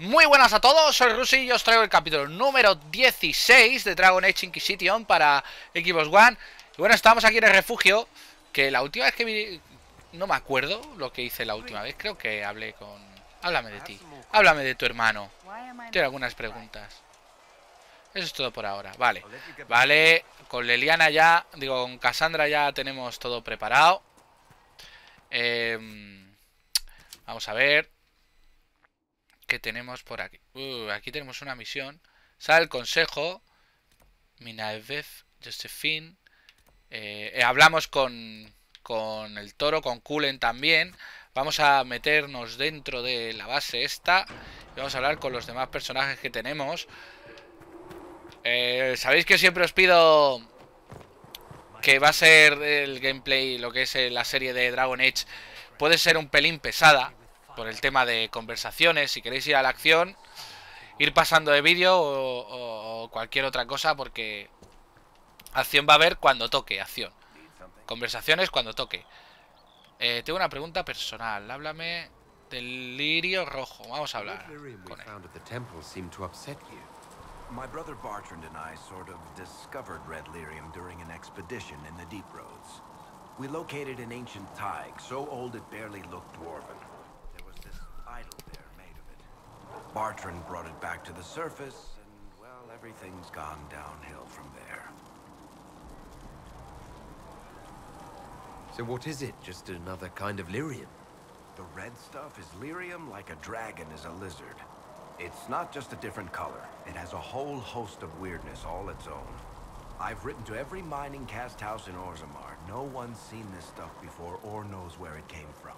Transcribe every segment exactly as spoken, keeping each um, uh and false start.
Muy buenas a todos, soy Rusi y os traigo el capítulo número dieciséis de Dragon Age Inquisition para Xbox One. Y bueno, estamos aquí en el refugio, que la última vez que vi... No me acuerdo lo que hice la última vez, creo que hablé con... Háblame de ti, háblame de tu hermano. Tengo algunas preguntas. Eso es todo por ahora, vale. Vale, con Leliana ya, digo, con Cassandra ya tenemos todo preparado. Eh, vamos a ver... ¿Qué tenemos por aquí? Uh, aquí tenemos una misión. Sale el consejo. Minaev, Josephine. Eh, eh, hablamos con, con el toro, con Kulen también. Vamos a meternos dentro de la base esta. Y vamos a hablar con los demás personajes que tenemos. Eh, Sabéis que siempre os pido que va a ser el gameplay, lo que es la serie de Dragon Age. Puede ser un pelín pesada por el tema de conversaciones. Si queréis ir a la acción, ir pasando de vídeo o, o, o cualquier otra cosa, porque acción va a haber cuando toque, acción. Conversaciones cuando toque. Eh, tengo una pregunta personal. Háblame del lirio rojo. Vamos a hablar con él. My brother Bartrand and I sort of discovered red lyrium during an expedition in the Deep Roads. We located an ancient thaig, so old it barely looked dwarven. There was this idol there made of it. Bartrand brought it back to the surface, and, well, everything's gone downhill from there. So what is it? Just another kind of lyrium? The red stuff is lyrium like a dragon is a lizard. It's not just a different color. It has a whole host of weirdness all its own. I've written to every mining cast house in Orzammar. No one's seen this stuff before or knows where it came from.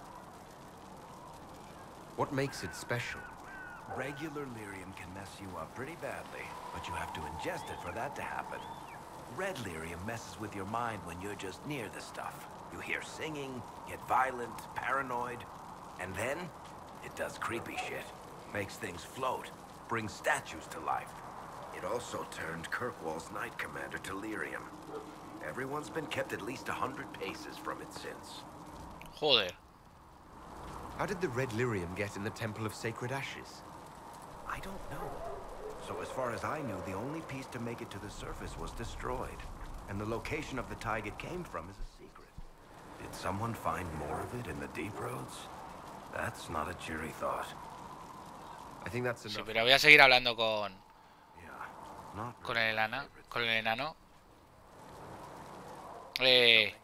What makes it special? Regular lyrium can mess you up pretty badly, but you have to ingest it for that to happen. Red lyrium messes with your mind when you're just near the stuff. You hear singing, get violent, paranoid, and then it does creepy shit. Makes things float, brings statues to life. It also turned Kirkwall's Knight Commander to lyrium. Everyone's been kept at least a hundred paces from it since. Joder. How did the red lyrium get in the Temple of Sacred Ashes? I don't know. So as far as I knew, the only piece to make it to the surface was destroyed. And the location of the thaig it came from is a secret. Did someone find more of it in the Deep Roads? That's not a cheery thought. I think that's enough. Sí, pero voy a seguir hablando con Yeah, not con el enano, con el enano. Eh,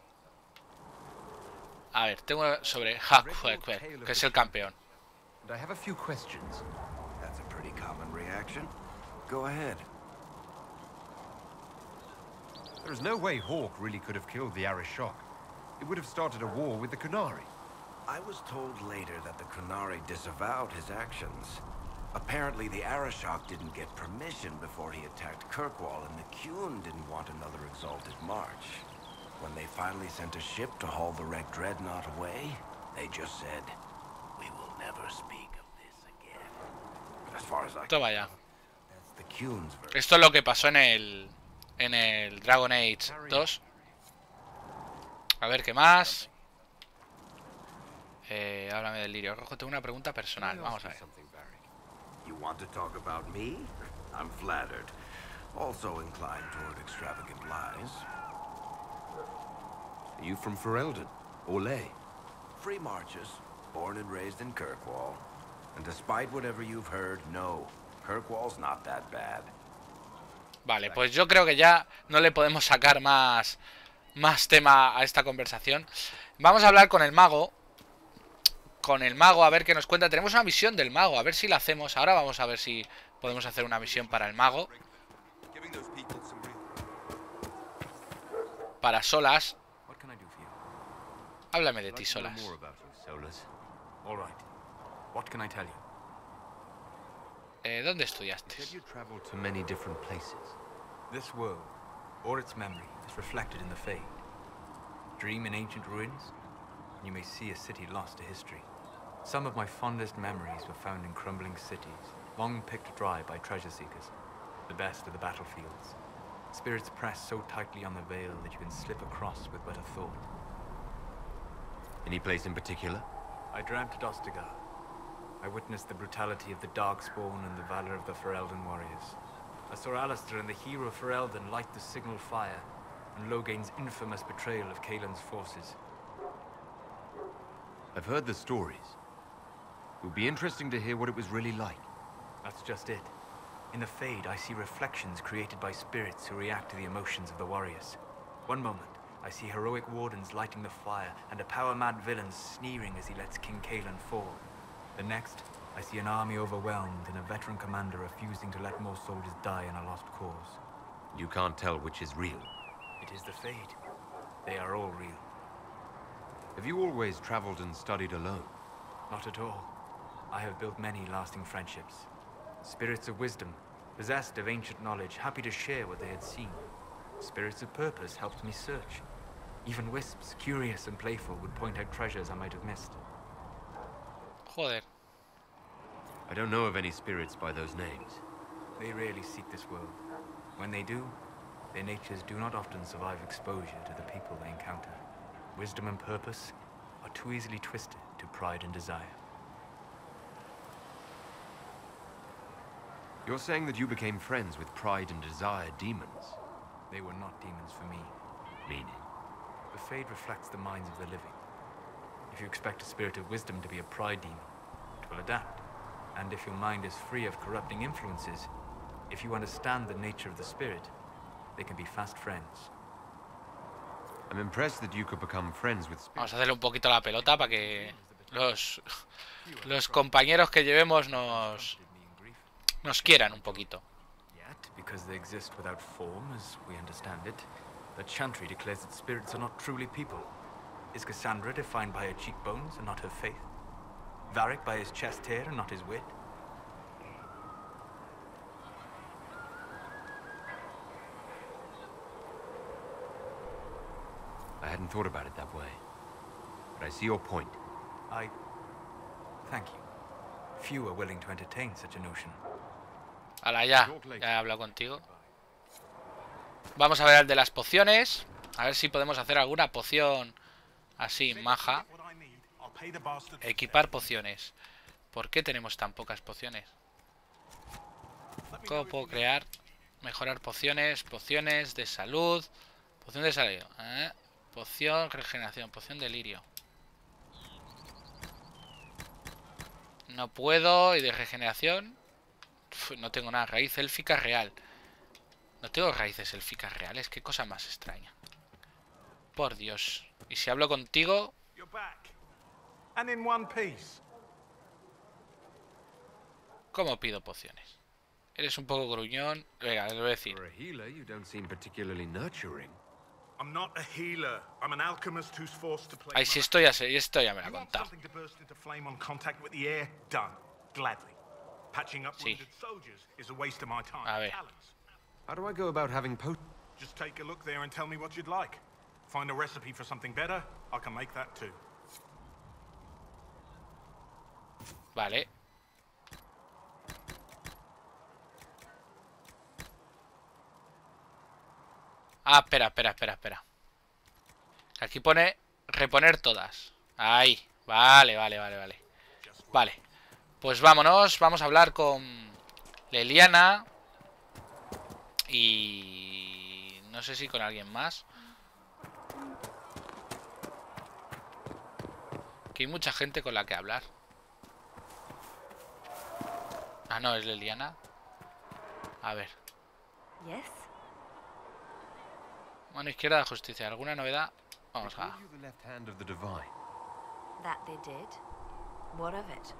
a ver, tengo sobre Hackwack, que es el campeón. And I have a few questions. That's a pretty common reaction. Go ahead. There's no way Hawk really could have killed the Arishok. It would have started a war with the Qunari. I was told later that the Qunari disavowed his actions. Apparently, the Arishok didn't get permission before he attacked Kirkwall, and the Qun didn't want another exalted march. When they finally sent a ship to haul the wrecked dreadnought away, they just said, "We will never speak of this again." As far as I can Toma ya. tell, that's the Qun's version. Esto es lo que pasó en el en el Dragon Age dos. A ver qué más. Eh, háblame del lirio rojo. Tengo una pregunta personal. Vamos a ver. You want to talk about me? I'm flattered. Also inclined toward extravagant lies. Are you from Ferelden? Or Ley? Free marches, born and raised in Kirkwall. And despite whatever you've heard, no, Kirkwall's not that bad. Vale, pues yo creo que ya no le podemos sacar más, más tema a esta conversación. Vamos a hablar con el mago. Con el mago, a ver qué nos cuenta. Tenemos una misión del mago, a ver si la hacemos. Ahora vamos a ver si podemos hacer una misión para el mago. Para Solas. Háblame de ti, Solas. Eh, ¿Dónde estudiaste? You traveled to many different places. This world, or its memory, is reflected in the Fade. Dream in ancient ruins, and you may see a city lost to history. Some of my fondest memories were found in crumbling cities, long picked dry by treasure seekers, the best of the battlefields. Spirits press so tightly on the veil that you can slip across with but a thought. Any place in particular? I dreamt Dostigar, I witnessed the brutality of the Darkspawn and the valor of the Ferelden warriors. I saw Alistair and the hero Ferelden light the signal fire, and Logain's infamous betrayal of Kaelin's forces. I've heard the stories. It would be interesting to hear what it was really like. That's just it. In the Fade, I see reflections created by spirits who react to the emotions of the warriors. One moment, I see heroic wardens lighting the fire, and a power-mad villain sneering as he lets King Kaelin fall. The next, I see an army overwhelmed and a veteran commander refusing to let more soldiers die in a lost cause. You can't tell which is real. It is the Fade. They are all real. Have you always traveled and studied alone? Not at all. I have built many lasting friendships. Spirits of wisdom, possessed of ancient knowledge, happy to share what they had seen. Spirits of purpose helped me search. Even wisps, curious and playful, would point out treasures I might have missed. Joder. I don't know of any spirits by those names. They rarely seek this world. When they do, their natures do not often survive exposure to the people they encounter. Wisdom and purpose are too easily twisted to pride and desire. You're saying that you became friends with Pride and Desire demons? They were not demons for me. Meaning? The Fade reflects the minds of the living. If you expect a spirit of wisdom to be a pride demon, it will adapt. And if your mind is free of corrupting influences, if you understand the nature of the spirit, they can be fast friends. I'm impressed that you could become friends with spirits. Vamos a hacerle un poquito la pelota para que los, los compañeros que llevemos nos, nos quieran un poquito. Yet, because they exist without form, as we understand it, the Chantry declares that spirits are not truly people. Is Cassandra defined by her cheekbones and not her faith? Varric by his chest hair and not his wit? I hadn't thought about it that way. But I see your point. I... thank you. Few are willing to entertain such a notion. Hala, ya. Ya he hablado contigo. Vamos a ver el de las pociones. A ver si podemos hacer alguna poción así, maja. Equipar pociones. ¿Por qué tenemos tan pocas pociones? ¿Cómo puedo crear? Mejorar pociones. Pociones de salud. Poción de salud. ¿eh? Poción regeneración. Poción de lirio. No puedo. Y de regeneración. Uf, no tengo nada. Raíz élfica real. No tengo raíces élficas reales. Qué cosa más extraña. Por Dios. Y si hablo contigo... ¿Cómo pido pociones? Eres un poco gruñón. Venga, le voy a decir. For a healer, you don't seem particularly nurturing. I'm not a healer. I'm an alchemist who's forced to play. Ay, si esto ya sé, esto ya me lo ha You want contado. something to burst into flame on contact with the air? Done. Gladly. Patching up Sí. wounded soldiers is a waste of my time. A ver. Talents. How do I go about having pot... Just take a look there and tell me what you'd like. Find a recipe for something better, I can make that too. Vale. Ah, espera, espera, espera, espera. Aquí pone reponer todas. Ahí. Vale, vale, vale, vale. Vale. Pues vámonos. Vamos a hablar con Leliana. Y... no sé si con alguien más. Que hay mucha gente con la que hablar. Ah, no, es Leliana. A ver. Yes? Mano izquierda de justicia. ¿Alguna novedad? Vamos They a... call you the left hand of the divine. That they did. What of it?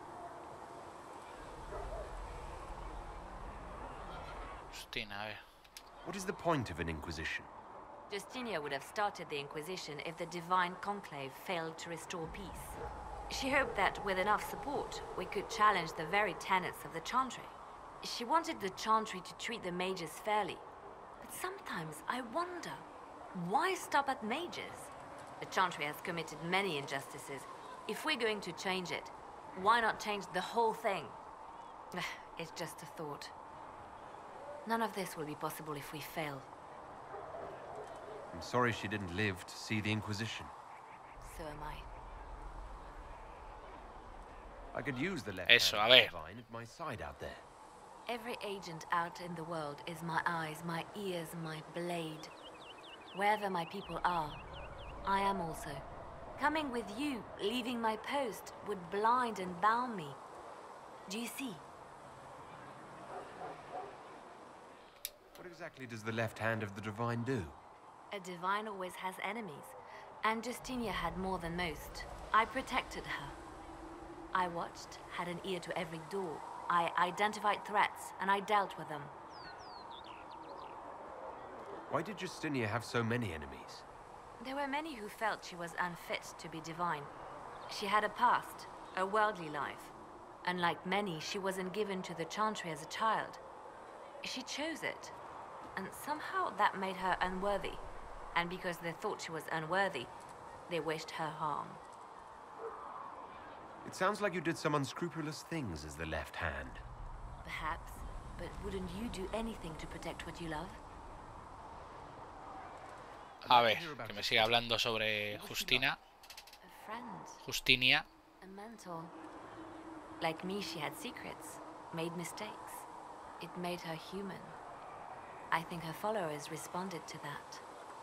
Justina, a ver. What is the point of an inquisition? Justinia would have started the Inquisition if the Divine Conclave failed to restore peace. She hoped that with enough support, we could challenge the very tenets of the Chantry. She wanted the Chantry to treat the mages fairly. But sometimes I wonder, why stop at mages? The Chantry has committed many injustices. If we're going to change it, why not change the whole thing? It's just a thought. None of this will be possible if we fail. I'm sorry she didn't live to see the Inquisition. So am I. I could use the left Eso, hand a ver. divine at my side out there. Every agent out in the world is my eyes, my ears, my blade. Wherever my people are, I am also. Coming with you, leaving my post, would blind and bound me. Do you see? What exactly does the left hand of the divine do? A divine always has enemies, and Justinia had more than most. I protected her. I watched, had an ear to every door. I identified threats, and I dealt with them. Why did Justinia have so many enemies? There were many who felt she was unfit to be divine. She had a past, a worldly life. Unlike many, she wasn't given to the Chantry as a child. She chose it, and somehow that made her unworthy. And because they thought she was unworthy, they wished her harm. It sounds like you did some unscrupulous things as the left hand. Perhaps, but wouldn't you do anything to protect what you love? A ver, que me siga hablando sobre Justina. A friend, Justinia. a mentor. Like me, she had secrets, made mistakes. It made her human. I think her followers responded to that.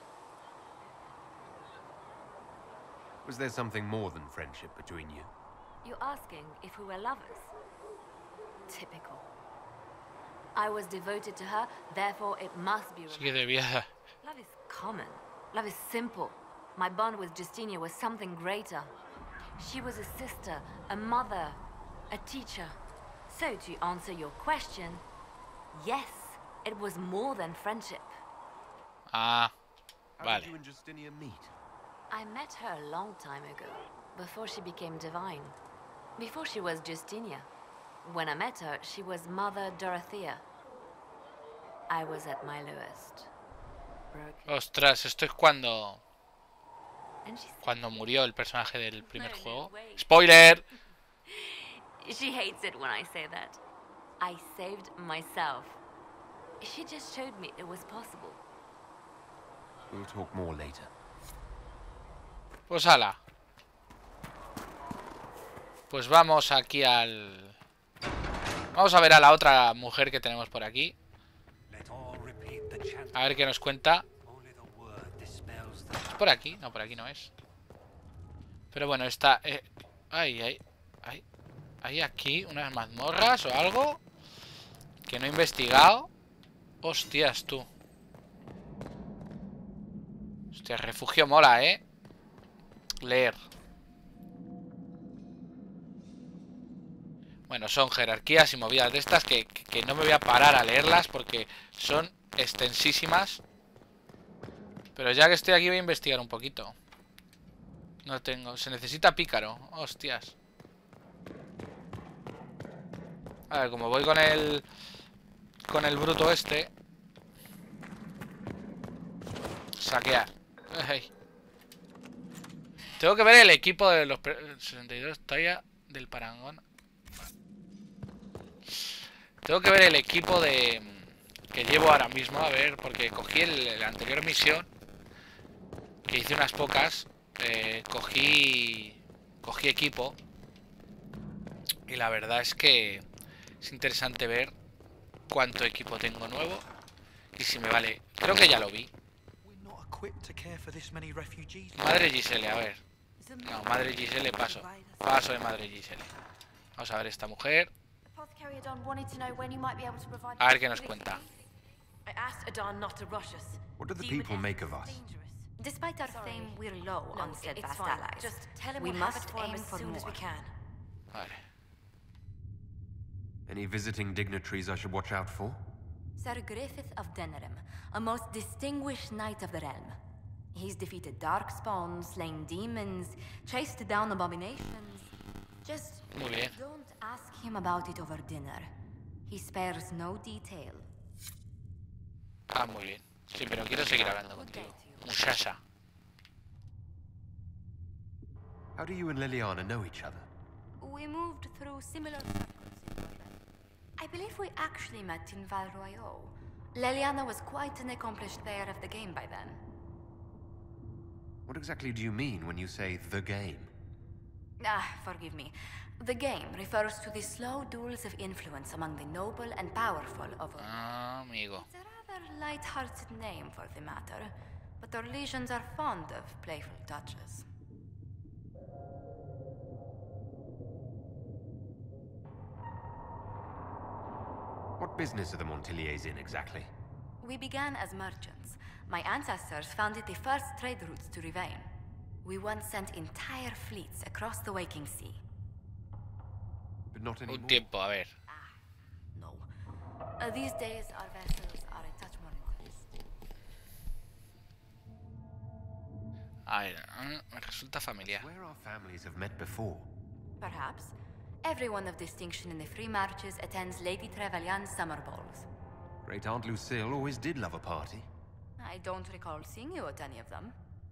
Was there something more than friendship between you? You're asking if we were lovers? Typical. I was devoted to her, therefore it must be Sí que romantic. debía. Love is common. Love is simple. My bond with Justinia was something greater. She was a sister, a mother, a teacher. So to answer your question, yes, it was more than friendship. Ah, How vale. did you and Justinia meet? I met her a long time ago, before she became divine. Before she was Justinia. When I met her, she was Mother Dorothea. I was at my lowest. Broken. Ostras, esto es cuando And she, cuando murió el personaje del primer juego. ¡Spoiler! she hates it when I say that. I saved myself. She just showed me it was possible. We'll talk more later. Pues ala. Pues vamos aquí al... Vamos a ver a la otra mujer que tenemos por aquí. A ver qué nos cuenta. ¿Es por aquí? No, por aquí no es. Pero bueno, está... Eh... Ay, ay, ay. Hay aquí unas mazmorras o algo que no he investigado. Hostias, tú. Hostia, refugio mola, ¿eh? Leer. Bueno, son jerarquías y movidas de estas que, que, que no me voy a parar a leerlas porque son extensísimas. Pero ya que estoy aquí voy a investigar un poquito. No tengo... Se necesita pícaro. Hostias. A ver, como voy con el... Con el bruto este... Saquear. Ay. Tengo que ver el equipo de los... sesenta y dos talla del parangón. Tengo que ver el equipo de... Que llevo ahora mismo, a ver, porque cogí el, la anterior misión. Que hice unas pocas. Eh, cogí... Cogí equipo. Y la verdad es que... Es interesante ver cuánto equipo tengo nuevo. Y si me vale... Creo que ya lo vi. Madre Giselle, a ver. No, Madre Giselle paso. Paso de Madre Giselle. Vamos a ver esta mujer. A ver qué nos cuenta. What do the people make of us? Despite our fame, we're low No, on it's steadfast fine. allies. Just tell him we we'll have must it for him aim as for soon more. as we can. Vale. Any visiting dignitaries I should watch out for? Sir Griffith of Denerim, a most distinguished knight of the realm. He's defeated darkspawn, slain demons, chased down abominations. Just Muy bien. don't ask him about it over dinner. He spares no detail. Ah, muy bien. Sí, pero quiero seguir hablando contigo. Muchacha. How do you and Liliana know each other? We moved through similar circles in England. I believe we actually met in Val Royeaux. Leliana was quite an accomplished player of the game by then. What exactly do you mean when you say the game? Ah, forgive me. The game refers to the slow duels of influence among the noble and powerful of a... Ah, amigo. It's a rather light-hearted name for the matter, but our legions are fond of playful touches. What business are the Montiliers in exactly? We began as merchants. My ancestors founded the first trade routes to Rivain. We once sent entire fleets across the Waking Sea. But not anymore. Un tiempo, a ver. Ah, no. Uh, these days, our vessels are a touch more modest. A ver, eh, me resulta familiar. Where our families have met before. Perhaps. Everyone of distinction in the Free Marches attends Lady Trevelyan's summer balls. Great Aunt Lucille always did love a party. I don't recall seeing you at any of them.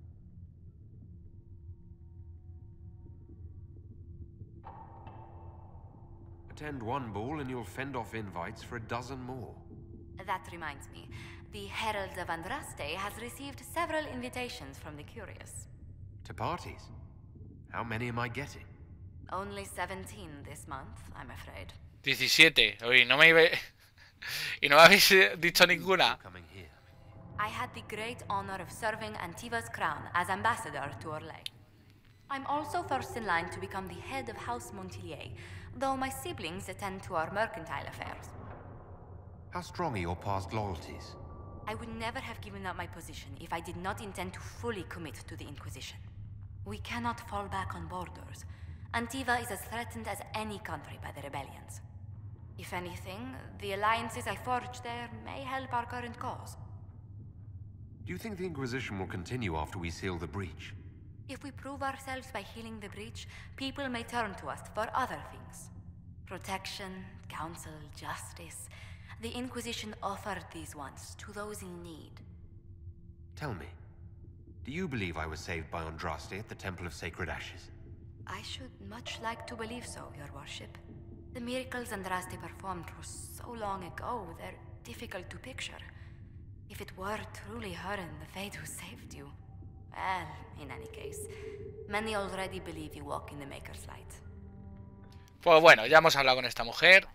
Attend one ball and you'll fend off invites for a dozen more. That reminds me. The Herald of Andraste has received several invitations from the curious. To parties? How many am I getting? Only seventeen this month, I'm afraid. diecisiete. Oye, no me iba... y no me habéis dicho ninguna. Coming here. I had the great honor of serving Antiva's crown as ambassador to Orlais. I'm also first in line to become the head of House Montilier, though my siblings attend to our mercantile affairs. How strong are your past loyalties? I would never have given up my position if I did not intend to fully commit to the Inquisition. We cannot fall back on borders. Antiva is as threatened as any country by the rebellions. If anything, the alliances I forged there may help our current cause. Do you think the Inquisition will continue after we seal the breach? If we prove ourselves by healing the breach, people may turn to us for other things. Protection, counsel, justice. The Inquisition offered these once to those in need. Tell me, do you believe I was saved by Andraste at the Temple of Sacred Ashes? I should much like to believe so, Your Worship. The miracles Andraste performed were so long ago, they're difficult to picture. If it were truly her and the Fade who saved you... Well, in any case, many already believe you walk in the Maker's light. Pues bueno, ya hemos hablado con esta mujer.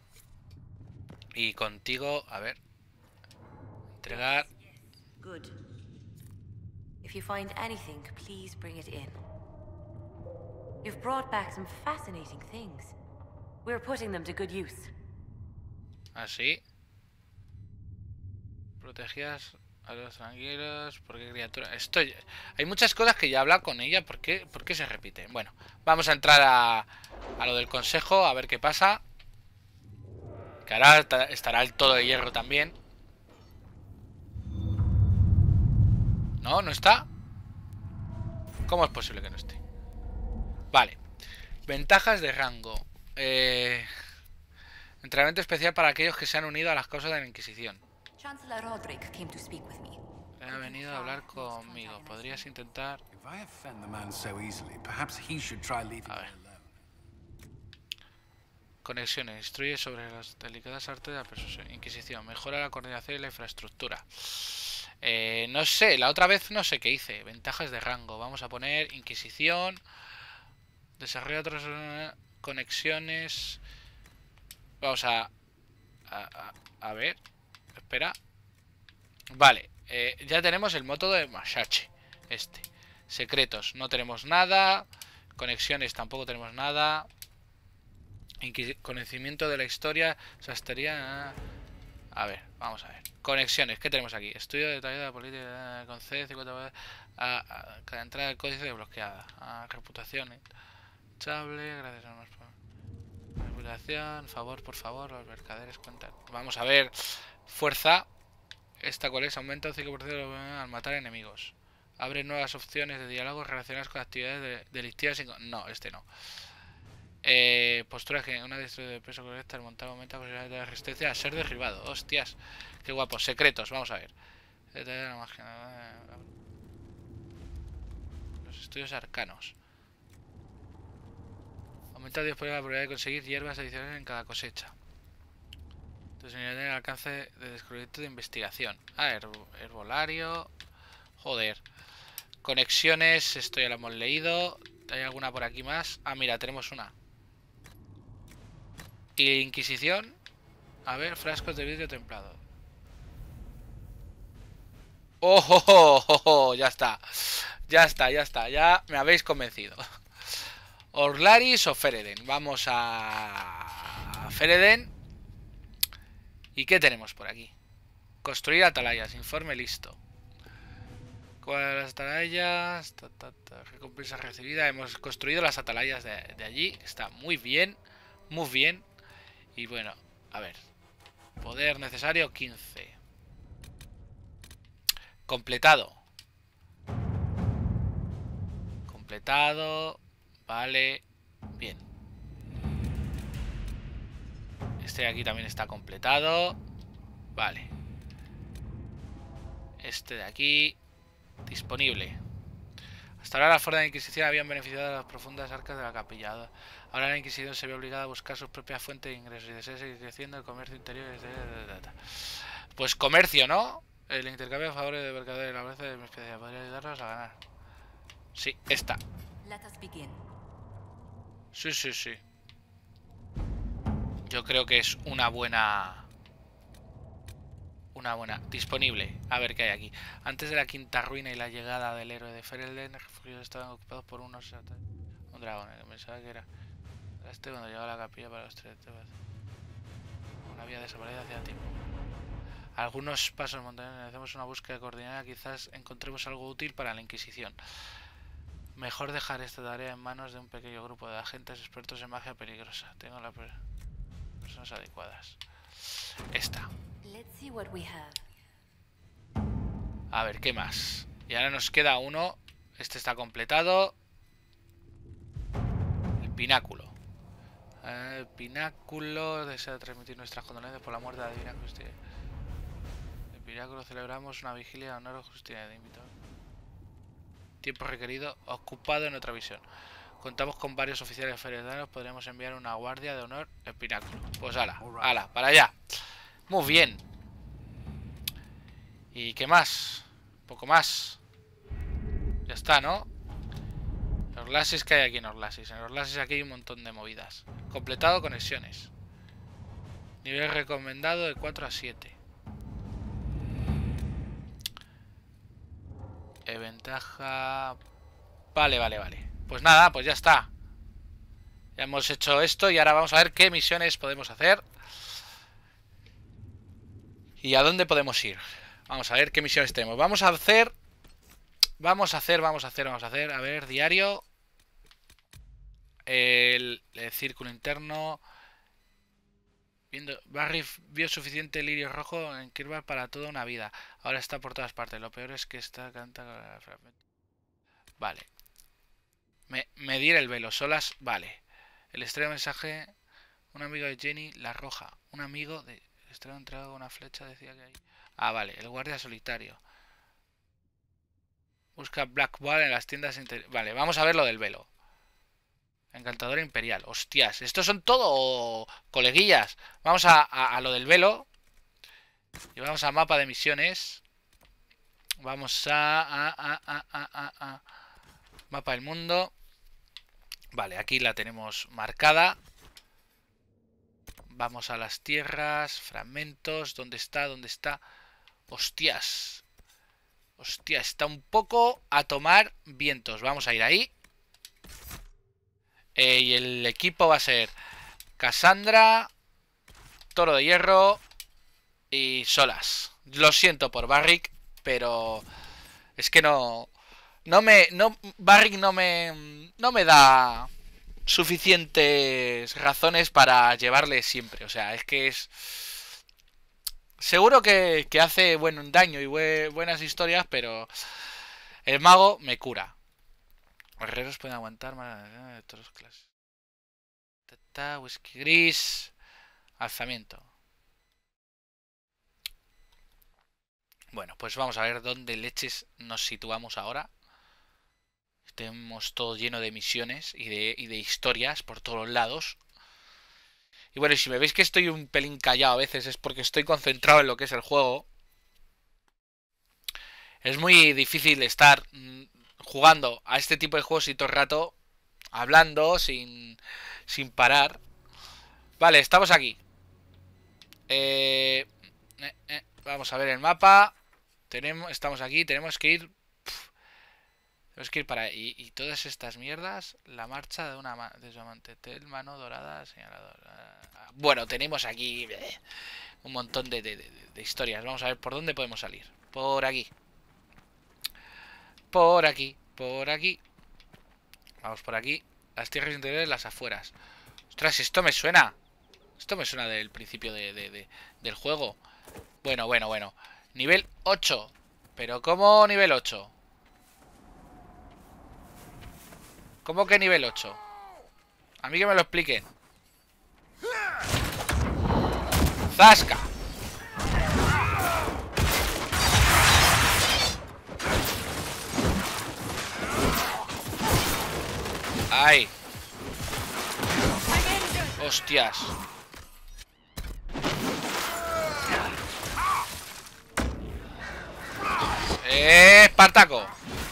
Y contigo, a ver. Entregar. Good. If you find anything, please bring it in. You've brought back some fascinating things. We're putting them to good use. Así. Protegidas a los tranquilos. ¿Por qué criatura? Estoy... Hay muchas cosas que ya he hablado con ella. ¿Por qué, ¿Por qué se repiten? Bueno, vamos a entrar a, a lo del consejo. A ver qué pasa. Que ahora estará el todo de hierro también. No, no está. ¿Cómo es posible que no esté? Vale. Ventajas de rango. Eh... Entrenamiento especial para aquellos que se han unido a las causas de la Inquisición. Chancellor Roderick came to speak with me. Ha venido a hablar conmigo. ¿Podrías intentar...? If I offend the man so easily, perhaps he should try leaving me alone. Conexiones. Instruye sobre las delicadas artes de la persuasión. Inquisición. Mejora la coordinación y la infraestructura. Eh, no sé. La otra vez no sé qué hice. Ventajas de rango. Vamos a poner Inquisición. Desarrolla otras conexiones. Vamos a... A, a, a ver. Espera. Vale. Eh, ya tenemos el moto de Mashache. Este. Secretos. No tenemos nada. Conexiones tampoco tenemos nada. Inquis conocimiento de la historia. Sastrería. A ver, vamos a ver. Conexiones. ¿Qué tenemos aquí? Estudio detallado de la política con C cincuenta veces. A, a, cada entrada del códice desbloqueada. A, reputación. Chable. Gracias a unos. Reputación. Favor, por favor. Los mercaderes cuentan. Vamos a ver. Fuerza. Esta cual es. Aumenta un cinco por ciento al matar enemigos. Abre nuevas opciones de diálogo relacionadas con actividades de, delictivas. No, este no. Eh, postura que una distribución de peso correcta. El montado aumenta la posibilidad de resistencia a ser derribado. Hostias. Qué guapo. Secretos. Vamos a ver. Los estudios arcanos. Aumenta diez por ciento la probabilidad de conseguir hierbas adicionales en cada cosecha. Entonces, el alcance de descubrimiento de investigación. Ah, herb herbolario. Joder. Conexiones, esto ya lo hemos leído. ¿Hay alguna por aquí más? Ah, mira, tenemos una. Y Inquisición. A ver, frascos de vidrio templado. ¡Oh, oh, oh, oh, oh! Ya está. Ya está, ya está. Ya me habéis convencido. Orlaris o Fereden. Vamos a Fereden. ¿Y qué tenemos por aquí? Construir atalayas. Informe listo. ¿Cuáles las atalayas? Ta, ta, ta. Recompensa recibida. Hemos construido las atalayas de, de allí. Está muy bien. Muy bien. Y bueno, a ver. Poder necesario quince. Completado. Completado. Vale. Bien. Este de aquí también está completado. Vale. Este de aquí. Disponible. Hasta ahora las fuerzas de la Inquisición habían beneficiado de las profundas arcas de la capilla. Ahora la Inquisición se ve obligada a buscar sus propias fuentes de ingresos y desea seguir creciendo el comercio interior. Pues comercio, ¿no? El intercambio a favor de mercaderes, la bolsa de mi especie podría ayudarnos a ganar. Sí, esta. Sí, sí, sí. Yo creo que es una buena... Una buena... Disponible. A ver qué hay aquí. Antes de la quinta ruina y la llegada del héroe de Ferelden, los refugios estaban ocupados por unos... Un dragón. Pensaba que era... Este cuando llegó a la capilla para los tres... Una vía desaparecida hacía tiempo. Algunos pasos montañosos. Hacemos una búsqueda coordinada. Quizás encontremos algo útil para la Inquisición. Mejor dejar esta tarea en manos de un pequeño grupo de agentes expertos en magia peligrosa. Tengo las personas adecuadas. Esta. A ver, ¿qué más? Y ahora nos queda uno. Este está completado. El pináculo. El pináculo desea transmitir nuestras condolencias por la muerte de la Divina Justicia. El pináculo celebramos una vigilia de honor o justicia de invitado. Tiempo requerido ocupado en otra visión. Contamos con varios oficiales feredanos. Podríamos enviar una guardia de honor al pináculo. Pues ala, ala, para allá. Muy bien. ¿Y qué más? Un poco más. Ya está, ¿no? Orlasis, que hay aquí en Orlasis. En Orlasis aquí hay un montón de movidas. Completado conexiones. Nivel recomendado de cuatro a siete. Eh, ventaja... Vale, vale, vale. Pues nada, pues ya está. Ya hemos hecho esto y ahora vamos a ver qué misiones podemos hacer. ¿Y a dónde podemos ir? Vamos a ver qué misiones tenemos. Vamos a hacer... Vamos a hacer, vamos a hacer, vamos a hacer... A ver, diario... El, el círculo interno... Viendo, Barry vio suficiente lirio rojo en Kirby para toda una vida. Ahora está por todas partes. Lo peor es que está canta con el fragmento. Vale. Me, medir el velo. Solas. Vale. El extraño mensaje. Un amigo de Jenny, la roja. Un amigo de... El extraño entregado una flecha. Decía que hay... Ah, vale. El guardia solitario. Busca Black Ball en las tiendas interiores. Vale, vamos a ver lo del velo. Encantadora imperial. Hostias, estos son todo coleguillas. Vamos a, a, a lo del velo. Y vamos a mapa de misiones. Vamos a, a, a, a, a, a, a mapa del mundo. Vale, aquí la tenemos marcada. Vamos a las tierras. Fragmentos. ¿Dónde está? ¿Dónde está? Hostias. Hostia, está un poco a tomar vientos. Vamos a ir ahí. Eh, y el equipo va a ser Cassandra, Toro de Hierro y Solas. Lo siento por Barrick, pero es que no... No me... No, Barrick no me... No me da suficientes razones para llevarle siempre. O sea, es que es... Seguro que, que hace buen daño y buen, buenas historias, pero el mago me cura. Guerreros pueden aguantar más de todas las clases. Tata, whisky gris. Alzamiento. Bueno, pues vamos a ver dónde leches nos situamos ahora. Tenemos todo lleno de misiones y de, y de historias por todos los lados. Y bueno, si me veis que estoy un pelín callado a veces es porque estoy concentrado en lo que es el juego. Es muy difícil estar jugando a este tipo de juegos y todo el rato hablando sin, sin parar. Vale, estamos aquí. Eh, eh, eh, vamos a ver el mapa. Tenemos, estamos aquí, tenemos que ir... Pff, tenemos que ir para... Y, y todas estas mierdas, la marcha de una de su amante, tel, mano dorada, señaladora. Bueno, tenemos aquí eh, un montón de, de, de, de historias. Vamos a ver por dónde podemos salir. Por aquí. Por aquí, por aquí. Vamos por aquí. Las tierras interiores, las afueras. Ostras, esto me suena. Esto me suena del principio de, de, de, del juego. Bueno, bueno, bueno. Nivel ocho. ¿Pero cómo nivel ocho? ¿Cómo que nivel ocho? A mí que me lo expliquen. ¡Zasca! ¡Ay! ¡Hostias! ¡Eh, Espartaco!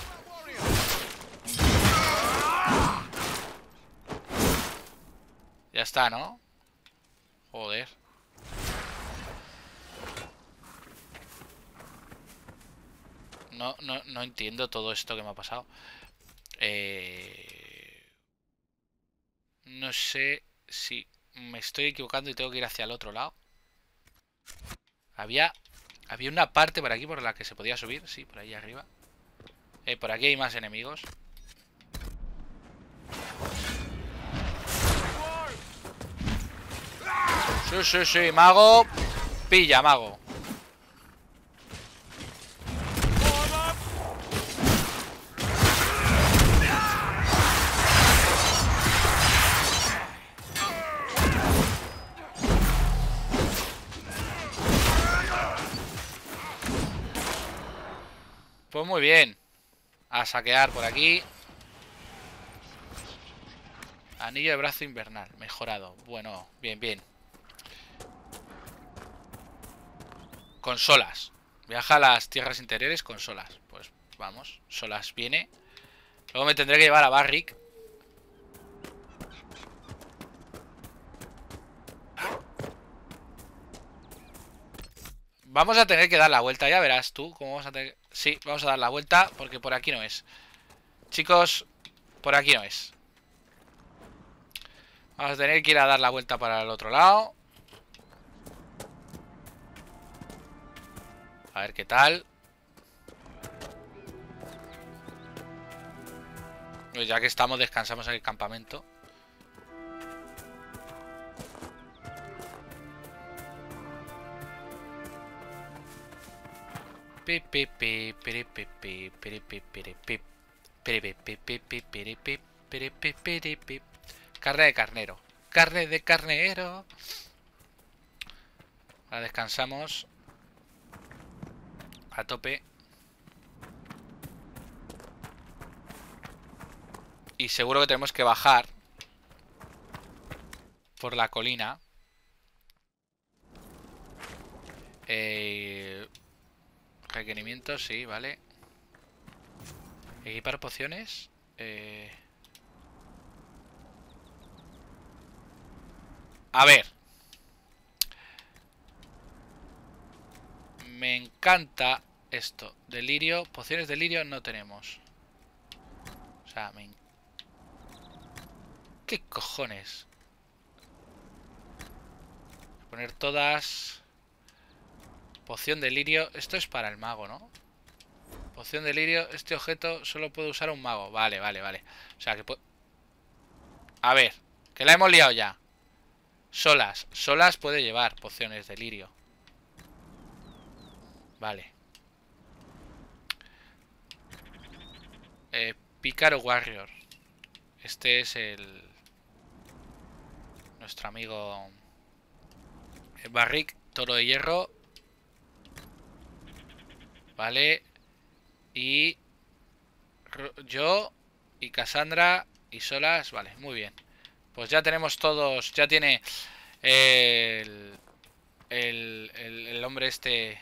Ya está, ¿no? Joder. No, no, no entiendo todo esto que me ha pasado. Eh... No sé si me estoy equivocando y tengo que ir hacia el otro lado. Había... Había una parte por aquí por la que se podía subir. Sí, por ahí arriba. Eh, por aquí hay más enemigos. Sí, sí, sí, mago. Pilla, mago. Pues muy bien. A saquear por aquí. Anillo de brazo invernal. Mejorado. Bueno, bien, bien. Consolas. Viaja a las tierras interiores con Solas. Pues vamos. Solas viene. Luego me tendré que llevar a Barrick. Vamos a tener que dar la vuelta. Ya verás tú cómo vamos a tener... Sí, vamos a dar la vuelta porque por aquí no es. Chicos, por aquí no es. Vamos a tener que ir a dar la vuelta para el otro lado. A ver qué tal. Pues ya que estamos, descansamos en el campamento. Carne de carnero. Carne de carnero. Ahora descansamos. A tope. Y seguro que tenemos que bajar por la colina. Eh... Requerimientos, sí, vale. Equipar pociones. Eh... A ver. Me encanta esto. Delirio. Pociones de delirio no tenemos. O sea, me... ¿Qué cojones? Poner todas... Poción de lirio. Esto es para el mago, ¿no? Poción de lirio. Este objeto solo puede usar un mago. Vale, vale, vale. O sea que puede... A ver. Que la hemos liado ya. Solas. Solas puede llevar pociones de lirio. Vale. Eh, Pícaro Warrior. Este es el... Nuestro amigo... Barrick. Toro de hierro. Vale. Y yo y Cassandra y Solas. Vale, muy bien. Pues ya tenemos todos. Ya tiene el, el, el, el hombre este.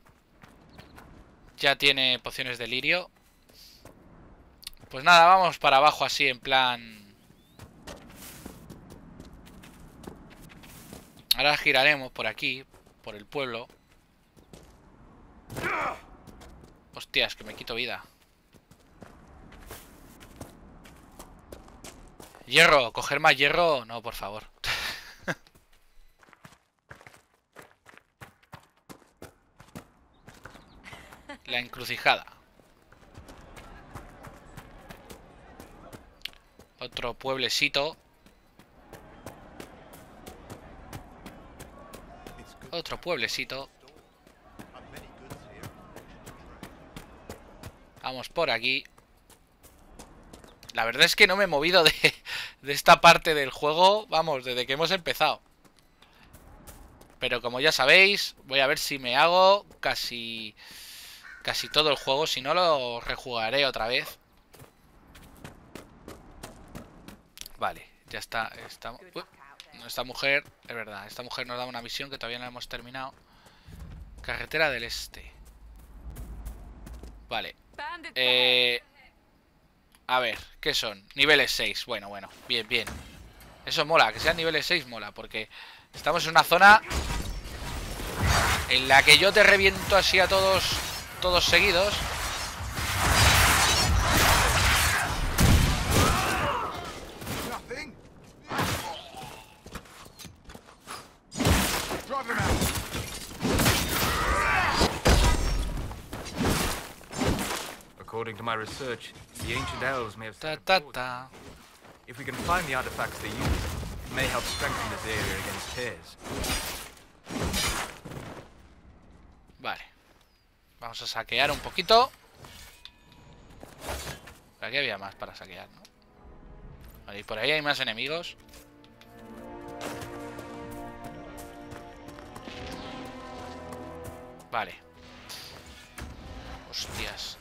Ya tiene pociones de lirio. Pues nada, vamos para abajo así en plan Ahora giraremos por aquí, por el pueblo. Hostias, que me quito vida. Hierro, coger más hierro. No, por favor. La encrucijada. Otro pueblecito. Otro pueblecito. Vamos por aquí. La verdad es que no me he movido de, de esta parte del juego, vamos, desde que hemos empezado. Pero como ya sabéis, voy a ver si me hago casi casi todo el juego. Si no, lo rejugaré otra vez. Vale, ya está. Esta, uh, esta mujer, es verdad, esta mujer nos da una misión que todavía no hemos terminado. Carretera del Este. Vale. Eh... A ver, ¿qué son? Niveles seis. Bueno, bueno, bien, bien. Eso mola, que sean niveles seis mola. Porque estamos en una zona en la que yo te reviento así a todos Todos seguidos. According to my research, the ancient elves may have ta, ta, ta. If we can find the artifacts they use, it may help strengthen this area against tears. Vale. Vamos a saquear un poquito. Por aquí había más para saquear, ¿no? Vale, y por ahí hay más enemigos. Vale. Hostias.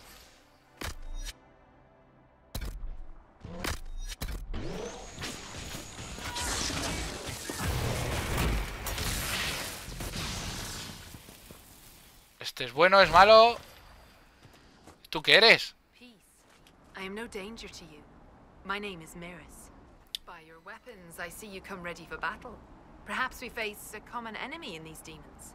Este es bueno, es malo. ¿Tú qué eres? Peace. I am no danger to you. My name is Miris. By your weapons, I see you come ready for battle. Perhaps we face a common enemy in these demons.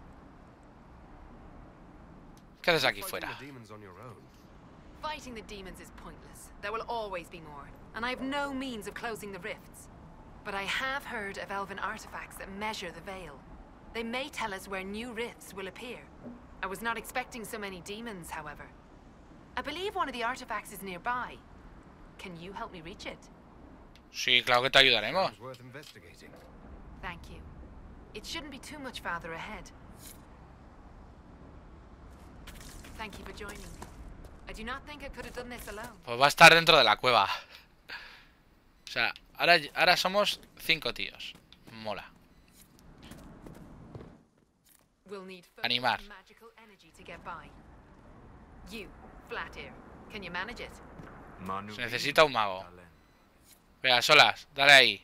¿Qué haces aquí fuera? Fighting the demons is pointless. There will always be more, and I have no means of closing the rifts. But I have heard of elven artifacts that measure the veil. They may tell us where new rifts will appear. I was not expecting so many demons, however. I believe one of the artifacts is nearby. Can you help me reach it? Sí, claro que te ayudaremos. Thank you. It shouldn't be too much farther ahead. Thank you for joining me. I do not think I could have done this alone. Pues va a estar dentro de la cueva. O sea, ahora, ahora somos cinco tíos. Mola. We'll need Animar. magical energy to get by. You, Flatear, can you manage it? Se necesita un mago. Venga, Solas, dale ahí.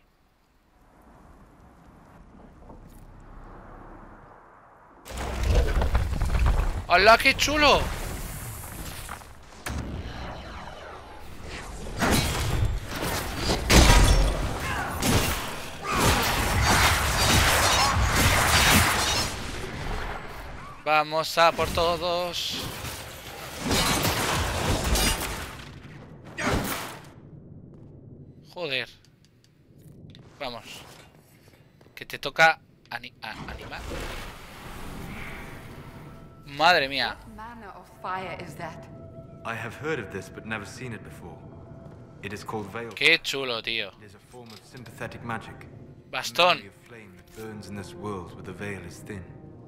¡Hala, qué chulo! Vamos a por todos. Joder. Vamos. Que te toca ani a animar. Madre mía. What manner of fire is that? I have heard of this but never seen it before. It is called veil. Qué chulo, tío. It is a form of sympathetic magic. Bastón. A flame that burns in this world where the veil is thin.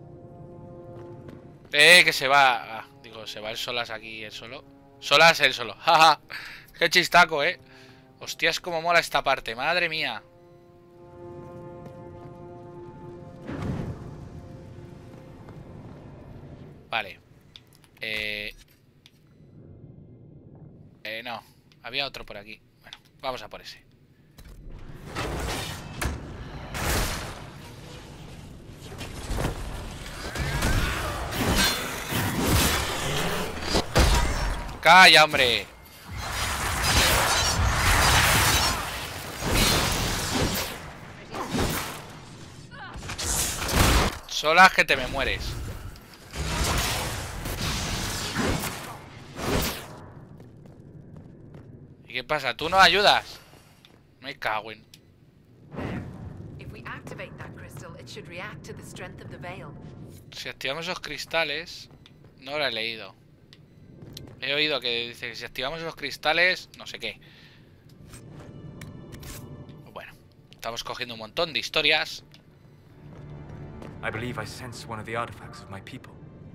Eh, que se va. Ah, digo, se va el Solas aquí, el solo. Solas, el solo. Jaja. Qué chistaco, eh. Hostias, cómo mola esta parte. Madre mía. Vale. Eh... Eh, no. Había otro por aquí. Bueno, vamos a por ese. ¡Calla, hombre! Solas que te me mueres. ¿Y qué pasa? ¿Tú no ayudas? Me cago en... If we activate that crystal, it should react to the strength of the veil. Si activamos esos cristales... No lo he leído. He oído que dice que si activamos esos cristales... No sé qué. Bueno, estamos cogiendo un montón de historias. I believe I sense one of the artifacts of my people.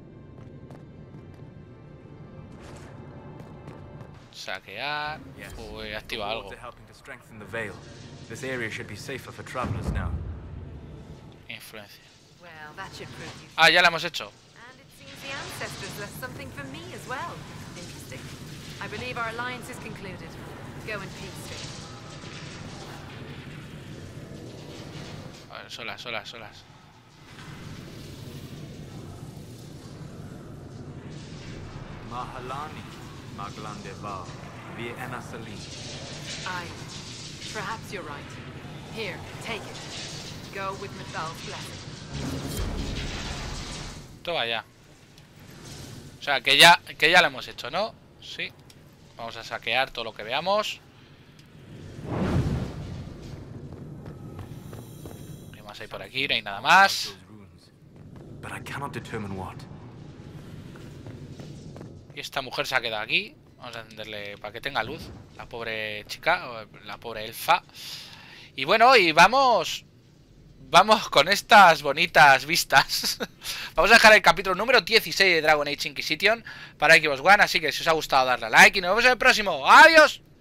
Saquear. Uy, he activado algo. They're helping to strengthen the veil. This area should be safer for travelers now. Influencia. Well, that should prove you. Ah, ya la hemos hecho. And it seems the ancestors left something for me as well. Interesting. I believe our alliance is concluded. Go in peace, Faith. A ver, solas, solas, solas. Mahalani, Maglandeval, via Enasalim. Aye. Perhaps you're right. Here, take it. Go with Mathal's blessing. Toma ya. O sea, que ya, que ya lo hemos hecho, ¿no? Sí. Vamos a saquear todo lo que veamos. ¿Qué más hay por aquí? No hay nada más. But I cannot determine what. Y esta mujer se ha quedado aquí. Vamos a encenderle para que tenga luz. La pobre chica, la pobre elfa. Y bueno, y vamos... Vamos con estas bonitas vistas. Vamos a dejar el capítulo número dieciséis de Dragon Age Inquisition para Xbox One. Así que si os ha gustado, darle a like y nos vemos en el próximo. ¡Adiós!